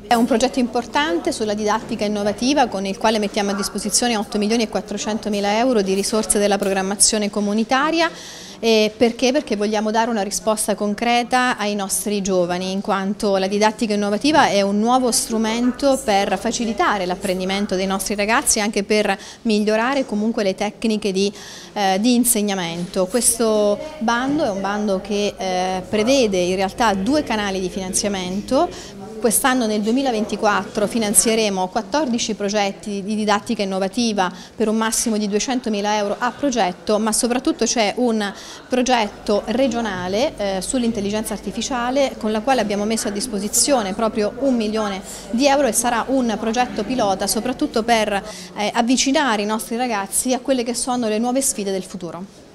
È un progetto importante sulla didattica innovativa con il quale mettiamo a disposizione 8.400.000 euro di risorse della programmazione comunitaria. Perché? Perché vogliamo dare una risposta concreta ai nostri giovani, in quanto la didattica innovativa è un nuovo strumento per facilitare l'apprendimento dei nostri ragazzi e anche per migliorare comunque le tecniche di insegnamento. Questo bando è un bando che prevede in realtà 2 canali di finanziamento. Quest'anno nel 2024 finanzieremo 14 progetti di didattica innovativa per un massimo di 200.000 euro a progetto, ma soprattutto c'è un progetto regionale sull'intelligenza artificiale con la quale abbiamo messo a disposizione proprio 1 milione di euro e sarà un progetto pilota soprattutto per avvicinare i nostri ragazzi a quelle che sono le nuove sfide del futuro.